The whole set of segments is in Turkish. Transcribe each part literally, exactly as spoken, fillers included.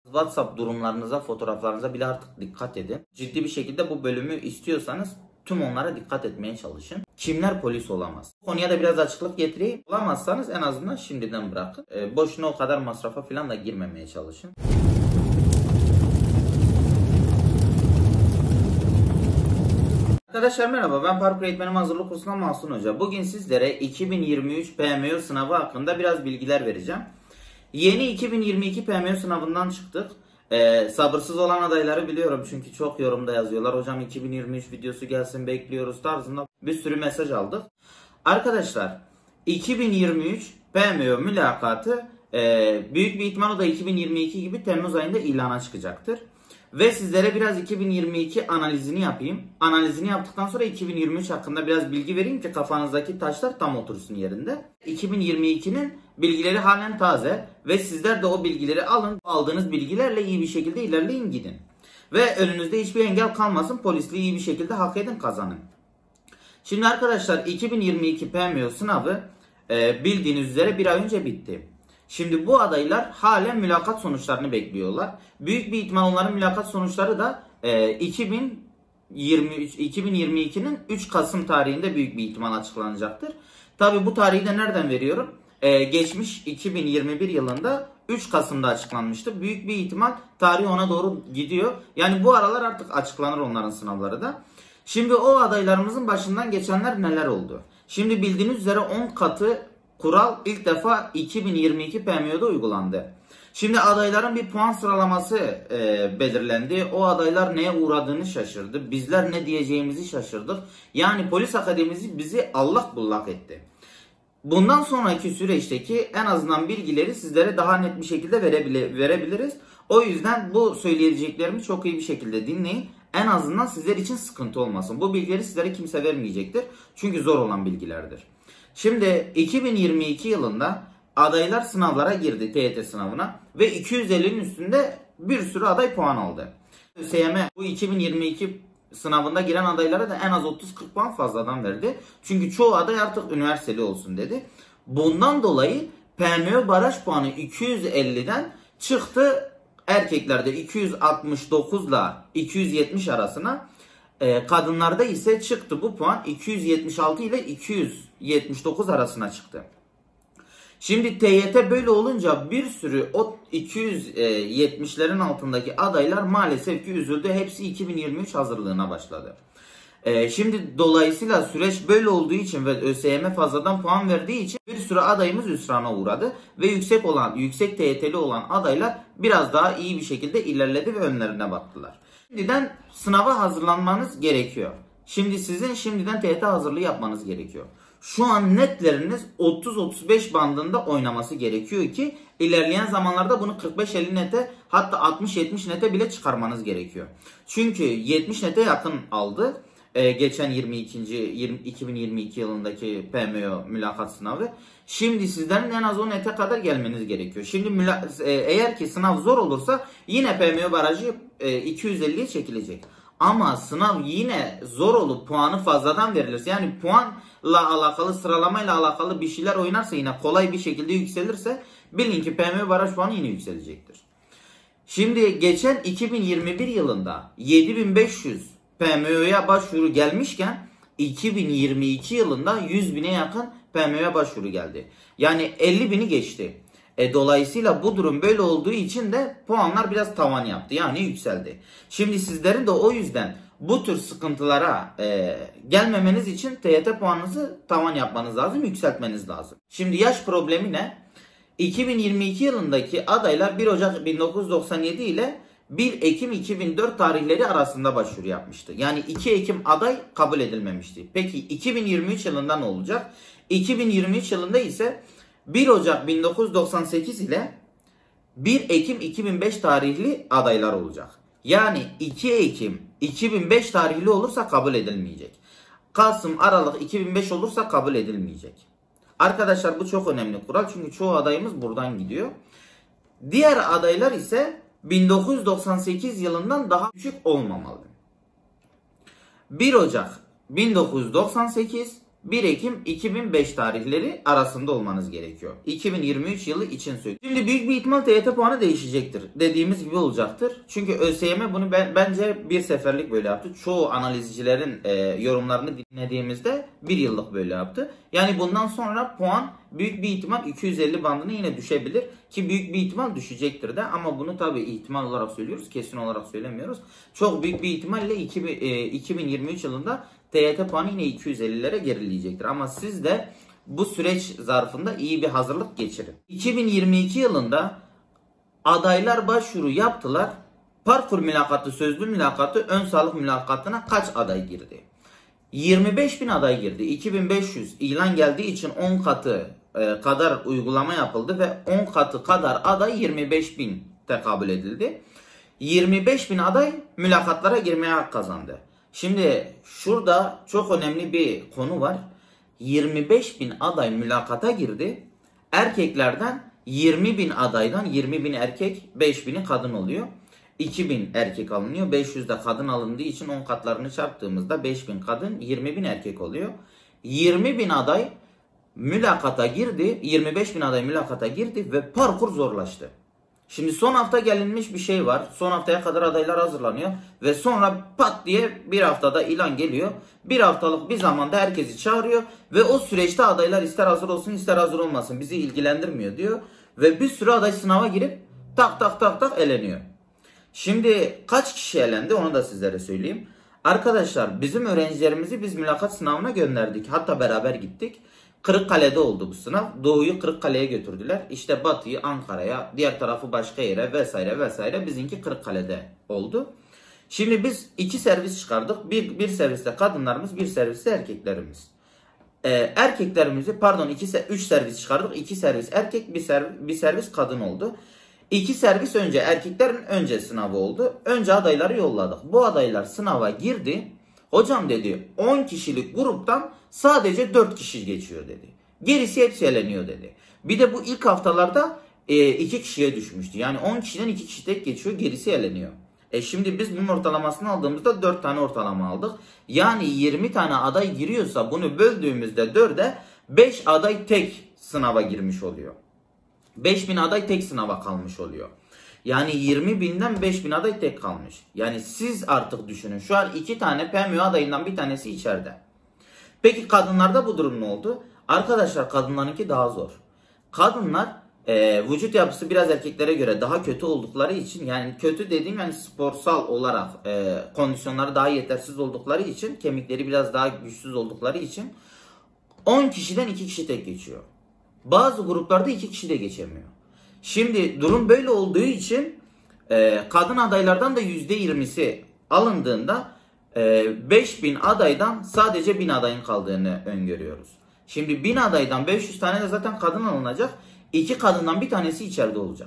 WhatsApp durumlarınıza, fotoğraflarınıza bile artık dikkat edin. Ciddi bir şekilde bu bölümü istiyorsanız tüm onlara dikkat etmeye çalışın. Kimler polis olamaz? Bu konuya da biraz açıklık getireyim. Olamazsanız en azından şimdiden bırakın. E, boşuna o kadar masrafa falan da girmemeye çalışın. Arkadaşlar merhaba, ben parkur eğitmenim hazırlık kursundan Mahsun Hoca. Bugün sizlere iki bin yirmi üç P M Ö sınavı hakkında biraz bilgiler vereceğim. Yeni iki bin yirmi iki P M Ö sınavından çıktık. Ee, sabırsız olan adayları biliyorum çünkü çok yorumda yazıyorlar. Hocam iki bin yirmi üç videosu gelsin bekliyoruz tarzında bir sürü mesaj aldık. Arkadaşlar iki bin yirmi üç P M Ö mülakatı e, büyük bir ihtimal o da iki bin yirmi iki gibi Temmuz ayında ilana çıkacaktır. Ve sizlere biraz iki bin yirmi iki analizini yapayım. Analizini yaptıktan sonra iki bin yirmi üç hakkında biraz bilgi vereyim ki kafanızdaki taşlar tam otursun yerinde. iki bin yirmi ikinin bilgileri halen taze ve sizler de o bilgileri alın. Aldığınız bilgilerle iyi bir şekilde ilerleyin, gidin. Ve önünüzde hiçbir engel kalmasın. Polisliği iyi bir şekilde hak edin, kazanın. Şimdi arkadaşlar iki bin yirmi iki P M Ö sınavı e, bildiğiniz üzere bir ay önce bitti. Şimdi bu adaylar halen mülakat sonuçlarını bekliyorlar. Büyük bir ihtimal onların mülakat sonuçları da e, iki bin yirmi üç iki bin yirmi ikinin üç Kasım tarihinde büyük bir ihtimal açıklanacaktır. Tabi bu tarihi de nereden veriyorum? E, geçmiş iki bin yirmi bir yılında üç Kasım'da açıklanmıştı. Büyük bir ihtimal tarih ona doğru gidiyor. Yani bu aralar artık açıklanır onların sınavları da. Şimdi o adaylarımızın başından geçenler neler oldu? Şimdi bildiğiniz üzere on katı kural ilk defa iki bin yirmi iki P M Ö'de uygulandı. Şimdi adayların bir puan sıralaması e, belirlendi. O adaylar neye uğradığını şaşırdı. Bizler ne diyeceğimizi şaşırdık. Yani polis akademisi bizi allak bullak etti. Bundan sonraki süreçteki en azından bilgileri sizlere daha net bir şekilde verebile, verebiliriz. O yüzden bu söyleyeceklerimi çok iyi bir şekilde dinleyin. En azından sizler için sıkıntı olmasın. Bu bilgileri sizlere kimse vermeyecektir. Çünkü zor olan bilgilerdir. Şimdi iki bin yirmi iki yılında adaylar sınavlara girdi, T Y T sınavına ve iki yüz ellinin üstünde bir sürü aday puan aldı. ÖSYM bu iki bin yirmi iki sınavında giren adaylara da en az otuz kırk puan fazladan verdi. Çünkü çoğu aday artık üniversiteli olsun dedi. Bundan dolayı P M Ö baraj puanı iki yüz elliden çıktı erkeklerde iki yüz altmış dokuz ile iki yüz yetmiş arasına. Kadınlarda ise çıktı bu puan iki yüz yetmiş altı ile iki yüz yetmiş dokuz arasına çıktı. Şimdi T Y T böyle olunca bir sürü o iki yüz yetmişlerin altındaki adaylar maalesef ki üzüldü. Hepsi iki bin yirmi üç hazırlığına başladı. Şimdi dolayısıyla süreç böyle olduğu için ve ÖSYM fazladan puan verdiği için bir sürü adayımız hüsrana uğradı. Ve yüksek olan, yüksek T Y T'li olan adaylar biraz daha iyi bir şekilde ilerledi ve önlerine baktılar. Şimdiden sınava hazırlanmanız gerekiyor. Şimdi sizin şimdiden T Y T hazırlığı yapmanız gerekiyor. Şu an netleriniz otuz otuz beş bandında oynaması gerekiyor ki ilerleyen zamanlarda bunu kırk beş elli nete, hatta altmış yetmiş nete bile çıkarmanız gerekiyor. Çünkü yetmiş nete yakın aldı. Ee, geçen yirmi ikinci iki bin yirmi iki yılındaki P M Ö mülakat sınavı. Şimdi sizlerin en az o nete kadar gelmeniz gerekiyor. Şimdi e, eğer ki sınav zor olursa yine P M Ö barajı e, iki yüz elliye çekilecek. Ama sınav yine zor olup puanı fazladan verilirse, yani puanla alakalı, sıralamayla alakalı bir şeyler oynarsa, yine kolay bir şekilde yükselirse bilin ki P M Ö baraj puanı yine yükselecektir. Şimdi geçen iki bin yirmi bir yılında yedi bin beş yüz P M Ö'ye başvuru gelmişken iki bin yirmi iki yılında yüz bine yakın P M Ö'ye başvuru geldi. Yani elli bini geçti. E, dolayısıyla bu durum böyle olduğu için de puanlar biraz tavan yaptı. Yani yükseldi. Şimdi sizlerin de o yüzden bu tür sıkıntılara e, gelmemeniz için T Y T puanınızı tavan yapmanız lazım, yükseltmeniz lazım. Şimdi yaş problemi ne? iki bin yirmi iki yılındaki adaylar bir Ocak bin dokuz yüz doksan yedi ile bir Ekim iki bin dört tarihleri arasında başvuru yapmıştı. Yani iki Ekim aday kabul edilmemişti. Peki iki bin yirmi üç yılında ne olacak? iki bin yirmi üç yılında ise bir Ocak bin dokuz yüz doksan sekiz ile bir Ekim iki bin beş tarihli adaylar olacak. Yani iki Ekim iki bin beş tarihli olursa kabul edilmeyecek. Kasım, Aralık iki bin beş olursa kabul edilmeyecek. Arkadaşlar bu çok önemli kural çünkü çoğu adayımız buradan gidiyor. Diğer adaylar ise bin dokuz yüz doksan sekiz yılından daha düşük olmamalı. bir Ocak bin dokuz yüz doksan sekiz, bir Ekim iki bin beş tarihleri arasında olmanız gerekiyor. iki bin yirmi üç yılı için söylüyorum. Şimdi büyük bir ihtimal T Y T puanı değişecektir. Dediğimiz gibi olacaktır. Çünkü ÖSYM bunu ben, bence bir seferlik böyle yaptı. Çoğu analizcilerin e, yorumlarını dinlediğimizde bir yıllık böyle yaptı. Yani bundan sonra puan büyük bir ihtimal iki yüz elli bandına yine düşebilir. Ki büyük bir ihtimal düşecektir de, ama bunu tabii ihtimal olarak söylüyoruz. Kesin olarak söylemiyoruz. Çok büyük bir ihtimalle iki bin yirmi üç yılında T Y T puanı yine iki yüz ellilere gerileyecektir. Ama siz de bu süreç zarfında iyi bir hazırlık geçirin. iki bin yirmi iki yılında adaylar başvuru yaptılar. Parkur mülakatı, sözlü mülakatı, ön sağlık mülakatına kaç aday girdi? yirmi beş bin aday girdi. iki bin beş yüz ilan geldiği için on katı e, kadar uygulama yapıldı ve on katı kadar aday yirmi beş bin tekabül edildi. yirmi beş bin aday mülakatlara girmeye hak kazandı. Şimdi şurada çok önemli bir konu var. yirmi beş bin aday mülakata girdi. Erkeklerden yirmi bin adaydan yirmi bin erkek, beş bini kadın oluyor. iki bin erkek alınıyor. beş yüz de kadın alındığı için on katlarını çarptığımızda beş bin kadın, yirmi bin erkek oluyor. yirmi bin aday mülakata girdi. yirmi beş bin aday mülakata girdi ve parkur zorlaştı. Şimdi son hafta gelinmiş bir şey var. Son haftaya kadar adaylar hazırlanıyor. Ve sonra pat diye bir haftada ilan geliyor. Bir haftalık bir zamanda herkesi çağırıyor. Ve o süreçte adaylar ister hazır olsun ister hazır olmasın, bizi ilgilendirmiyor diyor. Ve bir sürü aday sınava girip tak tak tak tak eleniyor. Şimdi kaç kişi elendi onu da sizlere söyleyeyim. Arkadaşlar bizim öğrencilerimizi biz mülakat sınavına gönderdik. Hatta beraber gittik. Kırıkkale'de oldu bu sınav. Doğu'yu Kırıkkale'ye götürdüler. İşte Batı'yı Ankara'ya, diğer tarafı başka yere vesaire vesaire. Bizimki Kırıkkale'de oldu. Şimdi biz iki servis çıkardık. Bir, bir serviste kadınlarımız, bir serviste erkeklerimiz. Ee, erkeklerimizi pardon iki, üç servis çıkardık. İki servis erkek, bir servis, bir servis kadın oldu. İki servis önce erkeklerin önce sınavı oldu. Önce adayları yolladık. Bu adaylar sınava girdi. Hocam dedi on kişilik gruptan sadece dört kişi geçiyor dedi. Gerisi hepsi eleniyor dedi. Bir de bu ilk haftalarda e, iki kişiye düşmüştü. Yani on kişiden iki kişi tek geçiyor, gerisi eleniyor. E şimdi biz bunun ortalamasını aldığımızda dört tane ortalama aldık. Yani yirmi tane aday giriyorsa bunu böldüğümüzde dörde beş aday tek sınava girmiş oluyor. beş bin aday tek sınava kalmış oluyor. Yani yirmi binden beş bin aday tek kalmış. Yani siz artık düşünün. Şu an iki tane P M Ö adayından bir tanesi içeride. Peki kadınlarda bu durum ne oldu? Arkadaşlar kadınlarınki daha zor. Kadınlar e, vücut yapısı biraz erkeklere göre daha kötü oldukları için, yani kötü dediğim yani sporsal olarak e, kondisyonları daha yetersiz oldukları için, kemikleri biraz daha güçsüz oldukları için on kişiden iki kişi tek geçiyor. Bazı gruplarda iki kişi de geçemiyor. Şimdi durum böyle olduğu için e, kadın adaylardan da yüzde yirmisi alındığında e, beş bin adaydan sadece bin adayın kaldığını öngörüyoruz. Şimdi bin adaydan beş yüz tane de zaten kadın alınacak. iki kadından bir tanesi içeride olacak.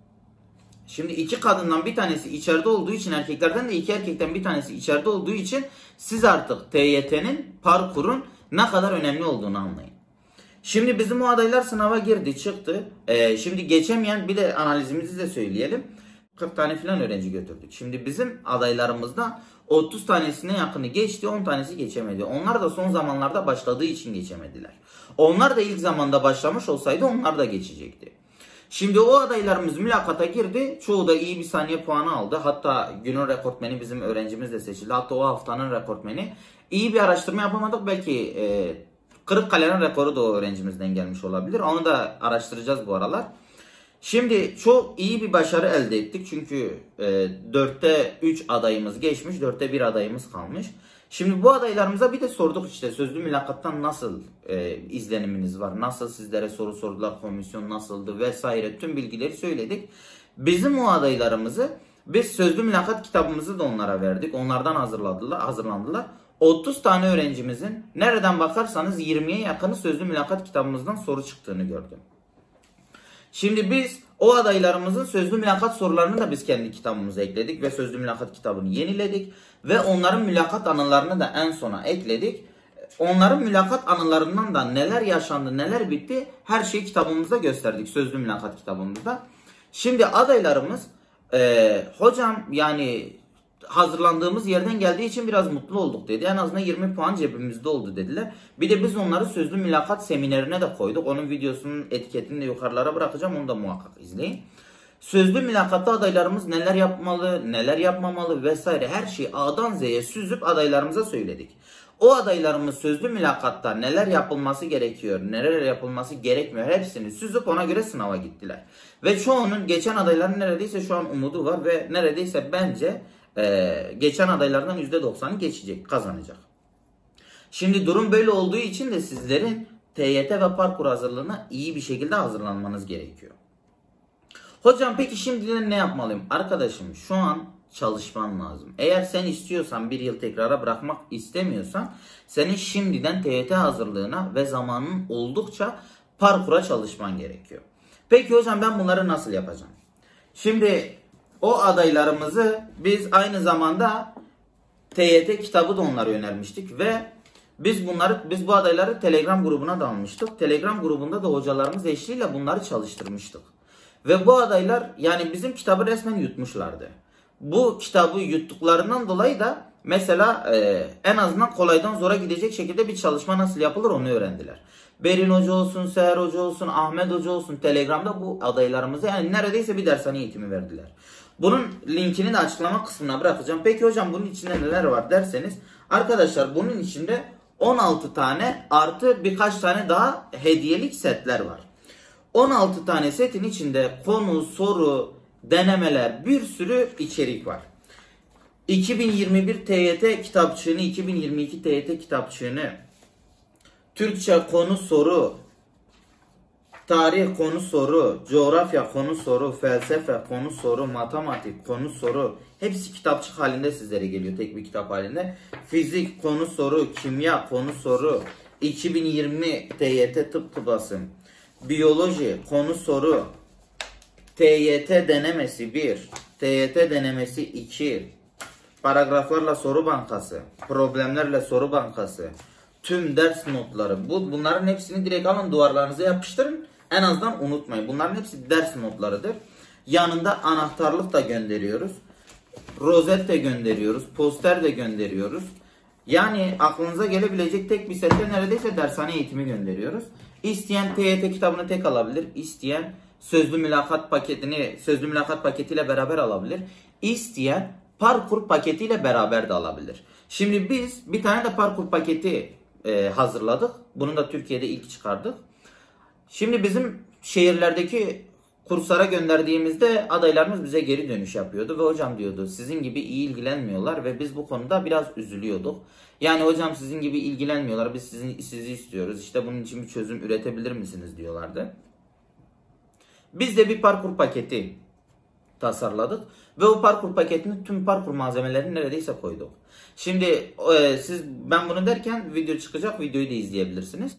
Şimdi iki kadından bir tanesi içeride olduğu için, erkeklerden de iki erkekten bir tanesi içeride olduğu için siz artık T Y T'nin, parkurun ne kadar önemli olduğunu anlayın. Şimdi bizim o adaylar sınava girdi çıktı. Ee, şimdi geçemeyen, bir de analizimizi de söyleyelim. kırk tane falan öğrenci götürdük. Şimdi bizim adaylarımızdan otuz tanesine yakını geçti, on tanesi geçemedi. Onlar da son zamanlarda başladığı için geçemediler. Onlar da ilk zamanda başlamış olsaydı onlar da geçecekti. Şimdi o adaylarımız mülakata girdi. Çoğu da iyi bir saniye puanı aldı. Hatta günün rekortmeni bizim öğrencimiz de seçildi. Hatta o haftanın rekortmeni. İyi bir araştırma yapamadık. Belki e, Kırıkkale'nin rekoru da o öğrencimizden gelmiş olabilir. Onu da araştıracağız bu aralar. Şimdi çok iyi bir başarı elde ettik. Çünkü e, dörtte üç adayımız geçmiş. dörtte bir adayımız kalmış. Şimdi bu adaylarımıza bir de sorduk işte sözlü mülakattan nasıl e, izleniminiz var? Nasıl sizlere soru sordular? Komisyon nasıldı? Vesaire tüm bilgileri söyledik. Bizim o adaylarımızı biz sözlü mülakat kitabımızı da onlara verdik. Onlardan hazırladılar, hazırlandılar. otuz tane öğrencimizin nereden bakarsanız yirmiye yakını sözlü mülakat kitabımızdan soru çıktığını gördüm. Şimdi biz o adaylarımızın sözlü mülakat sorularını da biz kendi kitabımıza ekledik ve sözlü mülakat kitabını yeniledik ve onların mülakat anılarını da en sona ekledik. Onların mülakat anılarından da neler yaşandı, neler bitti, her şeyi kitabımızda gösterdik, sözlü mülakat kitabımızda. Şimdi adaylarımız e, hocam yani hazırlandığımız yerden geldiği için biraz mutlu olduk dedi. En azından yirmi puan cebimizde oldu dediler. Bir de biz onları sözlü mülakat seminerine de koyduk. Onun videosunun etiketini de yukarılara bırakacağım. Onu da muhakkak izleyin. Sözlü mülakatta adaylarımız neler yapmalı, neler yapmamalı vesaire her şeyi A'dan Z'ye süzüp adaylarımıza söyledik. O adaylarımız sözlü mülakatta neler yapılması gerekiyor, neler yapılması gerekmiyor hepsini süzüp ona göre sınava gittiler. Ve çoğunun geçen adayların neredeyse şu an umudu var ve neredeyse bence e, geçen adaylardan yüzde doksanı geçecek, kazanacak. Şimdi durum böyle olduğu için de sizlerin T Y T ve parkur hazırlığına iyi bir şekilde hazırlanmanız gerekiyor. Hocam peki şimdiden ne yapmalıyım? Arkadaşım şu an çalışman lazım. Eğer sen istiyorsan bir yıl tekrara bırakmak istemiyorsan senin şimdiden T Y T hazırlığına ve zamanın oldukça parkura çalışman gerekiyor. Peki hocam ben bunları nasıl yapacağım? Şimdi o adaylarımızı biz aynı zamanda T Y T kitabı da onlara önermiştik ve biz bunları biz bu adayları Telegram grubuna da almıştık. Telegram grubunda da hocalarımız eşliğiyle bunları çalıştırmıştık. Ve bu adaylar yani bizim kitabı resmen yutmuşlardı. Bu kitabı yuttuklarından dolayı da mesela e, en azından kolaydan zora gidecek şekilde bir çalışma nasıl yapılır onu öğrendiler. Berin Hoca olsun, Seher Hoca olsun, Ahmet Hoca olsun Telegram'da bu adaylarımıza yani neredeyse bir dershane eğitimi verdiler. Bunun linkini de açıklama kısmına bırakacağım. Peki hocam bunun içinde neler var derseniz arkadaşlar bunun içinde on altı tane artı birkaç tane daha hediyelik setler var. on altı tane setin içinde konu, soru, denemeler bir sürü içerik var. iki bin yirmi bir T Y T kitapçığını, iki bin yirmi iki T Y T kitapçığını, Türkçe konu soru, tarih konu soru, coğrafya konu soru, felsefe konu soru, matematik konu soru hepsi kitapçık halinde sizlere geliyor tek bir kitap halinde. Fizik konu soru, kimya konu soru, iki bin yirmi T Y T tıp tıbası, biyoloji konu soru, T Y T denemesi bir, T Y T denemesi iki, paragraflarla soru bankası, problemlerle soru bankası, tüm ders notları. Bu bunların hepsini direkt alın duvarlarınıza yapıştırın. En azından unutmayın. Bunların hepsi ders notlarıdır. Yanında anahtarlık da gönderiyoruz. Rozet de gönderiyoruz. Poster de gönderiyoruz. Yani aklınıza gelebilecek tek bir sette neredeyse dershane eğitimi gönderiyoruz. İsteyen T Y T kitabını tek alabilir. İsteyen sözlü mülakat paketini sözlü mülakat paketiyle beraber alabilir. İsteyen parkur paketiyle beraber de alabilir. Şimdi biz bir tane de parkur paketi e, hazırladık. Bunu da Türkiye'de ilk çıkardık. Şimdi bizim şehirlerdeki kurslara gönderdiğimizde adaylarımız bize geri dönüş yapıyordu ve hocam diyordu sizin gibi iyi ilgilenmiyorlar ve biz bu konuda biraz üzülüyorduk. Yani hocam sizin gibi ilgilenmiyorlar, biz sizin, sizi istiyoruz, işte bunun için bir çözüm üretebilir misiniz diyorlardı. Biz de bir parkur paketi tasarladık ve o parkur paketini tüm parkur malzemelerini neredeyse koyduk. Şimdi e, siz ben bunu derken video çıkacak, videoyu da izleyebilirsiniz.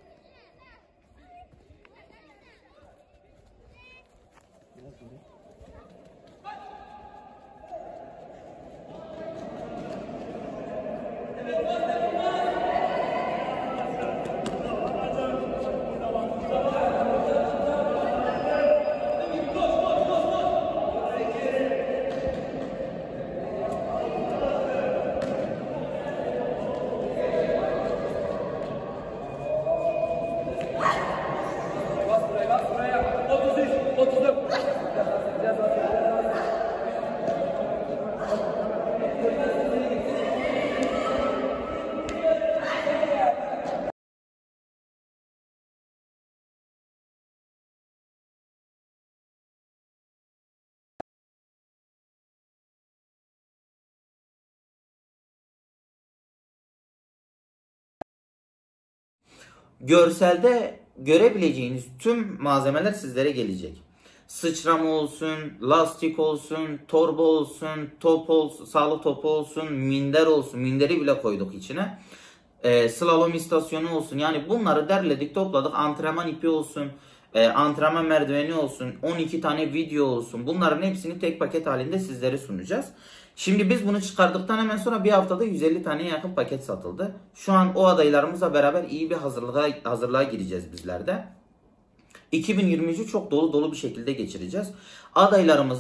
Görselde görebileceğiniz tüm malzemeler sizlere gelecek. Sıçrama olsun, lastik olsun, torba olsun, top olsun, sağlık topu olsun, minder olsun. Minderi bile koyduk içine. Ee, slalom istasyonu olsun. Yani bunları derledik, topladık. Antrenman ipi olsun, e, antrenman merdiveni olsun, on iki tane video olsun. Bunların hepsini tek paket halinde sizlere sunacağız. Şimdi biz bunu çıkardıktan hemen sonra bir haftada yüz elli taneye yakın paket satıldı. Şu an o adaylarımızla beraber iyi bir hazırlığa, hazırlığa gireceğiz bizler de. iki bin yirmi üçü çok dolu dolu bir şekilde geçireceğiz. Adaylarımızın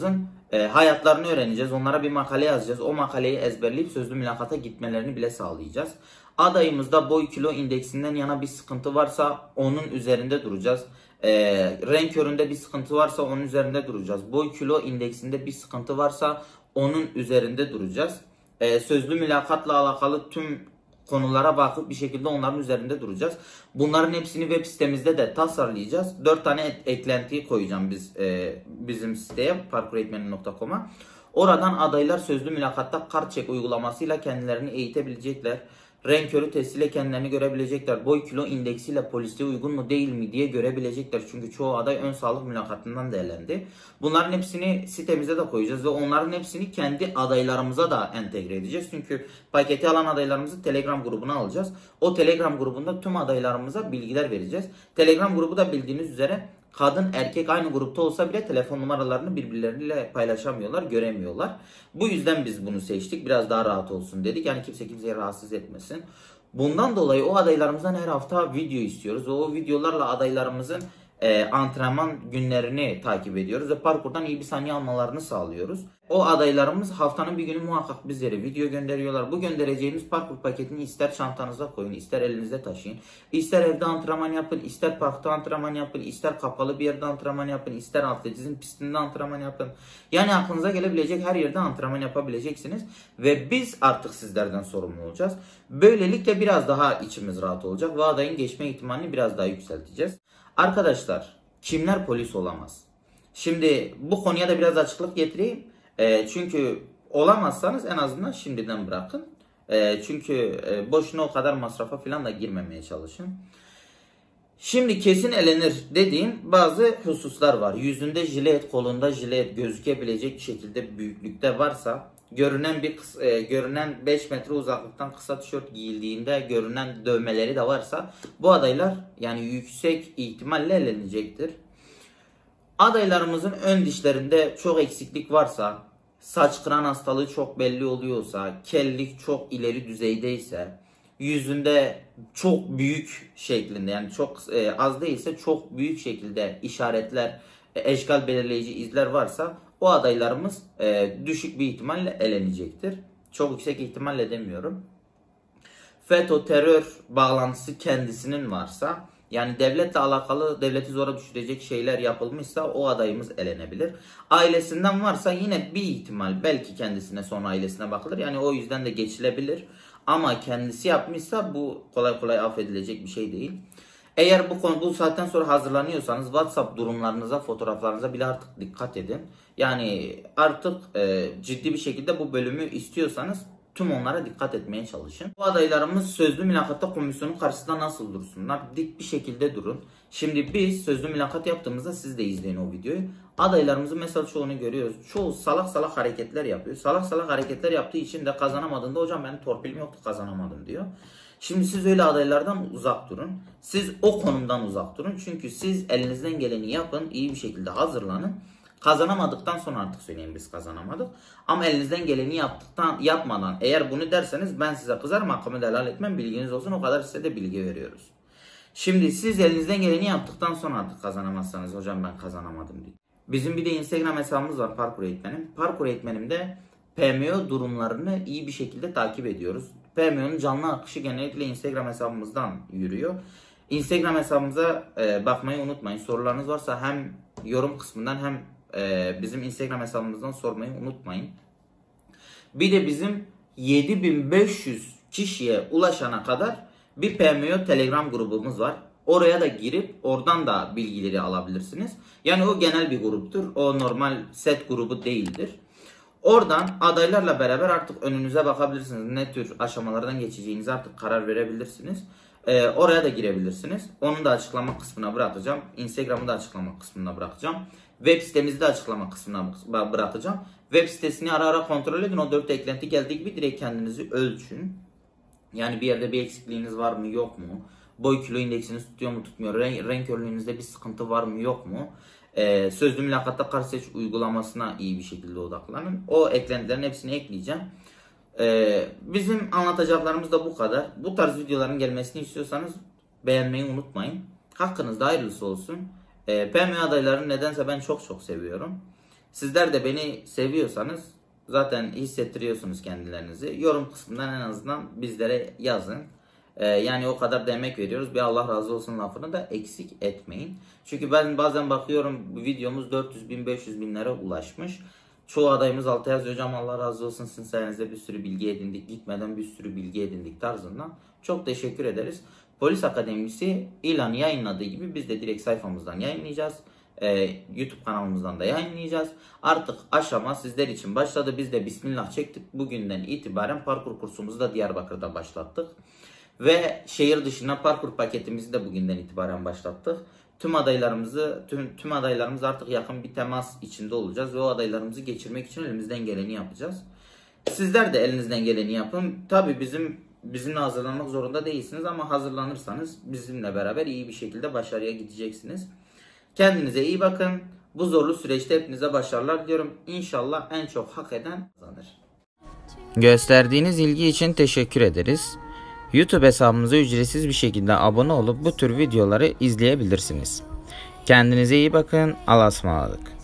E, hayatlarını öğreneceğiz. Onlara bir makale yazacağız. O makaleyi ezberleyip sözlü mülakata gitmelerini bile sağlayacağız. Adayımızda boy kilo indeksinden yana bir sıkıntı varsa onun üzerinde duracağız. E, renk köründe bir sıkıntı varsa onun üzerinde duracağız. Boy kilo indeksinde bir sıkıntı varsa onun üzerinde duracağız. E, sözlü mülakatla alakalı tüm konulara bakıp bir şekilde onların üzerinde duracağız. Bunların hepsini web sitemizde de tasarlayacağız. dört tane eklentiyi koyacağım biz e, bizim siteye parkureğitmeni nokta com'a. Oradan adaylar sözlü mülakatta kart çek uygulamasıyla kendilerini eğitebilecekler. Renk körü testiyle kendilerini görebilecekler. Boy kilo indeksiyle polisliğe uygun mu değil mi diye görebilecekler. Çünkü çoğu aday ön sağlık mülakatından da elendi. Bunların hepsini sitemize de koyacağız ve onların hepsini kendi adaylarımıza da entegre edeceğiz. Çünkü paketi alan adaylarımızı Telegram grubuna alacağız. O Telegram grubunda tüm adaylarımıza bilgiler vereceğiz. Telegram grubu da bildiğiniz üzere kadın erkek aynı grupta olsa bile telefon numaralarını birbirleriyle paylaşamıyorlar, göremiyorlar. Bu yüzden biz bunu seçtik. Biraz daha rahat olsun dedik. Yani kimse kimseye rahatsız etmesin. Bundan dolayı o adaylarımızdan her hafta video istiyoruz. O videolarla adaylarımızın e, antrenman günlerini takip ediyoruz ve parkurdan iyi bir saniye almalarını sağlıyoruz. O adaylarımız haftanın bir günü muhakkak bizlere video gönderiyorlar. Bu göndereceğimiz parkur paketini ister çantanıza koyun, ister elinizde taşıyın. İster evde antrenman yapın, ister parkta antrenman yapın, ister kapalı bir yerde antrenman yapın, ister atletizm pistinde antrenman yapın. Yani aklınıza gelebilecek her yerde antrenman yapabileceksiniz. Ve biz artık sizlerden sorumlu olacağız. Böylelikle biraz daha içimiz rahat olacak ve adayın geçme ihtimalini biraz daha yükselteceğiz. Arkadaşlar, kimler polis olamaz? Şimdi bu konuya da biraz açıklık getireyim. E, çünkü olamazsanız en azından şimdiden bırakın. E, çünkü e, boşuna o kadar masrafa falan da girmemeye çalışın. Şimdi kesin elenir dediğim bazı hususlar var. Yüzünde jilet, kolunda jilet gözükebilecek şekilde büyüklükte varsa, görünen bir e, görünen beş metre uzaklıktan kısa tişört giyildiğinde görünen dövmeleri de varsa bu adaylar yani yüksek ihtimalle elenecektir. Adaylarımızın ön dişlerinde çok eksiklik varsa, saç kıran hastalığı çok belli oluyorsa, kellik çok ileri düzeydeyse, yüzünde çok büyük şeklinde yani çok e, az değilse çok büyük şekilde işaretler, e, eşkal belirleyici izler varsa o adaylarımız e, düşük bir ihtimalle elenecektir. Çok yüksek ihtimalle demiyorum. FETÖ terör bağlantısı kendisinin varsa, yani devletle alakalı devleti zora düşürecek şeyler yapılmışsa o adayımız elenebilir. Ailesinden varsa yine bir ihtimal belki kendisine sonra ailesine bakılır. Yani o yüzden de geçilebilir. Ama kendisi yapmışsa bu kolay kolay affedilecek bir şey değil. Eğer bu konu bu saatten sonra hazırlanıyorsanız WhatsApp durumlarınıza, fotoğraflarınıza bile artık dikkat edin. Yani artık e, ciddi bir şekilde bu bölümü istiyorsanız tüm onlara dikkat etmeye çalışın. Bu adaylarımız sözlü mülakatta komisyonun karşısında nasıl dursunlar? Dik bir şekilde durun. Şimdi biz sözlü mülakat yaptığımızda siz de izleyin o videoyu. Adaylarımızın mesela çoğunu görüyoruz. Çoğu salak salak hareketler yapıyor. Salak salak hareketler yaptığı için de kazanamadığında hocam benim torpilim yoktu kazanamadım diyor. Şimdi siz öyle adaylardan uzak durun. Siz o konumdan uzak durun. Çünkü siz elinizden geleni yapın. İyi bir şekilde hazırlanın. Kazanamadıktan sonra artık söyleyin biz kazanamadık. Ama elinizden geleni yaptıktan yapmadan eğer bunu derseniz ben size kızarım, hakkımı da helal etmem, bilginiz olsun, o kadar size de bilgi veriyoruz. Şimdi siz elinizden geleni yaptıktan sonra artık kazanamazsanız hocam ben kazanamadım diye. Bizim bir de Instagram hesabımız var Parkur Eğitmenim. Parkur Eğitmenim'de P M O durumlarını iyi bir şekilde takip ediyoruz. P M O'nun canlı akışı genellikle Instagram hesabımızdan yürüyor. Instagram hesabımıza e, bakmayı unutmayın. Sorularınız varsa hem yorum kısmından hem e, bizim Instagram hesabımızdan sormayı unutmayın. Bir de bizim yedi bin beş yüz kişiye ulaşana kadar bir P M O Telegram grubumuz var. Oraya da girip oradan da bilgileri alabilirsiniz. Yani o genel bir gruptur. O normal set grubu değildir. Oradan adaylarla beraber artık önünüze bakabilirsiniz. Ne tür aşamalardan geçeceğinize artık karar verebilirsiniz. Ee, oraya da girebilirsiniz. Onu da açıklama kısmına bırakacağım. Instagram'ı da açıklama kısmına bırakacağım. Web sitemizi de açıklama kısmına bırakacağım. Web sitesini ara ara kontrol edin. O dört eklenti geldiği gibi direkt kendinizi ölçün. Yani bir yerde bir eksikliğiniz var mı yok mu? Boy kilo indeksiniz tutuyor mu tutmuyor? Renk, renk körlüğünüzde bir sıkıntı var mı yok mu? Ee, sözlü mülakatta kart seç uygulamasına iyi bir şekilde odaklanın. O eklentilerin hepsini ekleyeceğim. Ee, bizim anlatacaklarımız da bu kadar. Bu tarz videoların gelmesini istiyorsanız beğenmeyi unutmayın. Hakkınızda hayırlısı olsun. Ee, P M O adaylarını nedense ben çok çok seviyorum. Sizler de beni seviyorsanız zaten hissettiriyorsunuz kendilerinizi. Yorum kısmından en azından bizlere yazın. Ee, yani o kadar da emek veriyoruz. Bir Allah razı olsun lafını da eksik etmeyin. Çünkü ben bazen bakıyorum videomuz dört yüz bin beş yüz binlere ulaşmış. Çoğu adayımız alta yazıyor, hocam Allah razı olsun sizin sayenizde bir sürü bilgi edindik, gitmeden bir sürü bilgi edindik tarzından. Çok teşekkür ederiz. Polis Akademisi ilanı yayınladığı gibi biz de direkt sayfamızdan yayınlayacağız. Ee, YouTube kanalımızdan da yayınlayacağız. Artık aşama sizler için başladı. Biz de bismillah çektik. Bugünden itibaren parkur kursumuzu da Diyarbakır'da başlattık. Ve şehir dışına parkur paketimizi de bugünden itibaren başlattık. Tüm adaylarımızı, tüm, tüm adaylarımız artık yakın bir temas içinde olacağız ve o adaylarımızı geçirmek için elimizden geleni yapacağız. Sizler de elinizden geleni yapın. Tabii bizim bizimle hazırlanmak zorunda değilsiniz ama hazırlanırsanız bizimle beraber iyi bir şekilde başarıya gideceksiniz. Kendinize iyi bakın. Bu zorlu süreçte hepinize başarılar diliyorum. İnşallah en çok hak eden kazanır. Gösterdiğiniz ilgi için teşekkür ederiz. YouTube hesabımıza ücretsiz bir şekilde abone olup bu tür videoları izleyebilirsiniz. Kendinize iyi bakın. Allah'a ısmarladık.